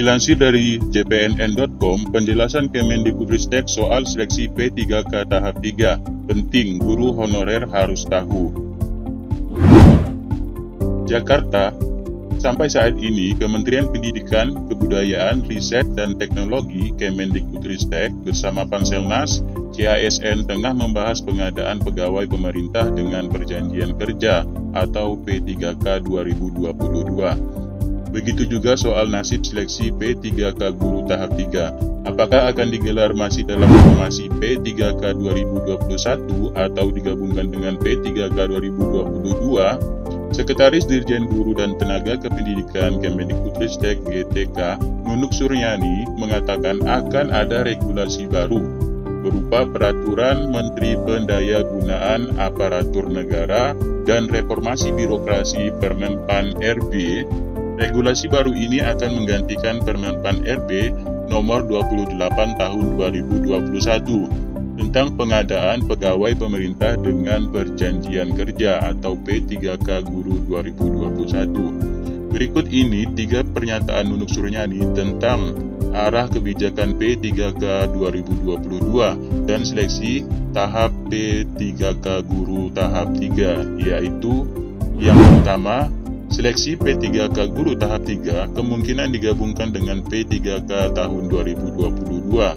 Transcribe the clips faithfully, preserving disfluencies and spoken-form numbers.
Dilansir dari J P N N titik com, penjelasan Kemendikbudristek soal seleksi P tiga K tahap tiga. Penting, guru honorer harus tahu. Jakarta. Sampai saat ini, Kementerian Pendidikan, Kebudayaan, Riset, dan Teknologi Kemendikbudristek bersama Panselnas, C A S N tengah membahas pengadaan pegawai pemerintah dengan perjanjian kerja atau P tiga K dua ribu dua puluh dua. Begitu juga soal nasib seleksi P tiga K guru tahap tiga. Apakah akan digelar masih dalam formasi P tiga K dua ribu dua puluh satu atau digabungkan dengan P tiga K dua ribu dua puluh dua? Sekretaris Dirjen Guru dan Tenaga Kependidikan Kemendikbudristek G T K, Nunuk Suryani, mengatakan akan ada regulasi baru berupa Peraturan Menteri Pendayagunaan Aparatur Negara dan Reformasi Birokrasi Permenpan R B. Regulasi baru ini akan menggantikan Permenpan R B nomor dua puluh delapan tahun dua ribu dua puluh satu tentang pengadaan pegawai pemerintah dengan perjanjian kerja atau P tiga K Guru dua ribu dua puluh satu. Berikut ini tiga pernyataan Nunuk Suryani tentang arah kebijakan P tiga K dua ribu dua puluh dua dan seleksi tahap P tiga K Guru tahap tiga, yaitu yang pertama, seleksi P tiga K Guru tahap tiga kemungkinan digabungkan dengan P tiga K tahun dua ribu dua puluh dua.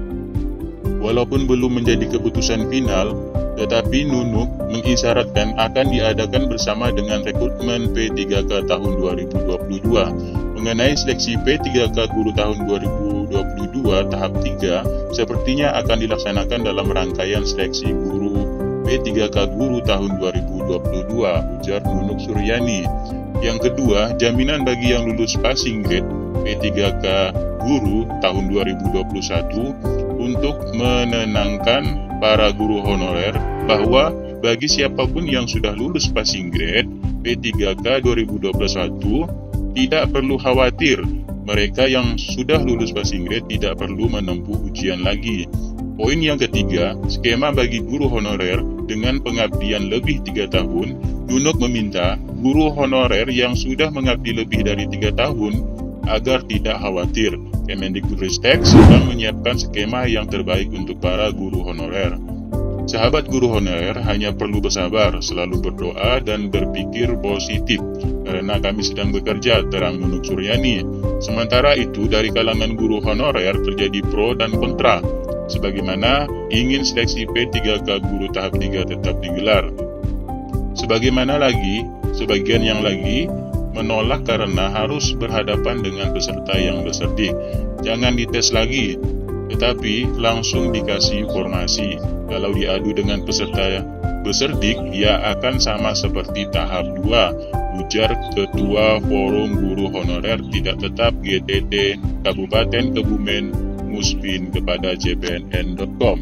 Walaupun belum menjadi keputusan final, tetapi Nunuk mengisyaratkan akan diadakan bersama dengan rekrutmen P tiga K tahun dua ribu dua puluh dua. Mengenai seleksi P tiga K Guru tahun dua ribu dua puluh dua tahap tiga, sepertinya akan dilaksanakan dalam rangkaian seleksi guru P tiga K Guru tahun dua ribu dua puluh dua, ujar Nunuk Suryani. Yang kedua, jaminan bagi yang lulus passing grade P tiga K Guru tahun dua ribu dua puluh satu untuk menenangkan para guru honorer bahwa bagi siapapun yang sudah lulus passing grade P tiga K dua ribu dua puluh satu tidak perlu khawatir. Mereka yang sudah lulus passing grade tidak perlu menempuh ujian lagi. Poin yang ketiga, skema bagi guru honorer dengan pengabdian lebih tiga tahun. Nunuk meminta guru honorer yang sudah mengabdi lebih dari tiga tahun agar tidak khawatir. Kemendikbudristek sedang menyiapkan skema yang terbaik untuk para guru honorer. Sahabat guru honorer hanya perlu bersabar, selalu berdoa dan berpikir positif, karena kami sedang bekerja, terang Nunuk Suryani. Sementara itu, dari kalangan guru honorer terjadi pro dan kontra, sebagaimana ingin seleksi P tiga K Guru tahap tiga tetap digelar. Sebagaimana lagi, sebagian yang lagi menolak karena harus berhadapan dengan peserta yang berserdik. Jangan dites lagi, tetapi langsung dikasih formasi. Kalau diadu dengan peserta berserdik, ya akan sama seperti tahap dua, ujar Ketua Forum Guru Honorer Tidak Tetap G T T Kabupaten Kebumen Muspin kepada J P N N titik com.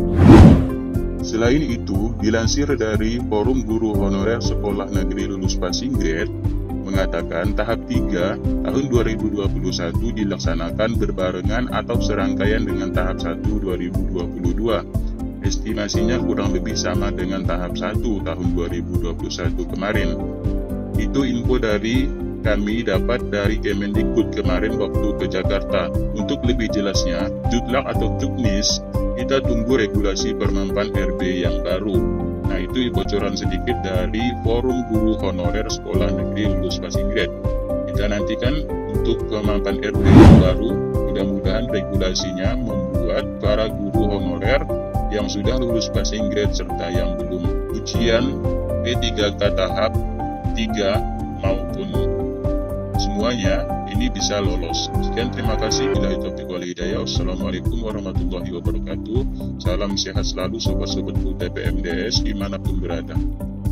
Selain itu, dilansir dari Forum Guru Honorer Sekolah Negeri Lulus Passing Grade, mengatakan tahap tiga tahun dua ribu dua puluh satu dilaksanakan berbarengan atau serangkaian dengan tahap satu dua ribu dua puluh dua. Estimasinya kurang lebih sama dengan tahap satu tahun dua ribu dua puluh satu kemarin. Itu info dari kami dapat dari Kemendikbud kemarin waktu ke Jakarta. Untuk lebih jelasnya, Jutlak atau Juknis, kita tunggu regulasi Permenpan R B yang baru. Nah, itu bocoran sedikit dari Forum Guru Honorer Sekolah Negeri Lulus Passing Grade. Kita nantikan untuk Permenpan R B yang baru. Mudah-mudahan regulasinya membuat para guru honorer yang sudah lulus passing grade serta yang belum ujian P tiga K tahap tiga maupun semuanya ini bisa lolos. Sekian, terima kasih. Billahi taufiq wal hidayah. Wassalamualaikum warahmatullahi wabarakatuh. Salam sehat selalu sobat-sobatku T P M D S dimanapun berada.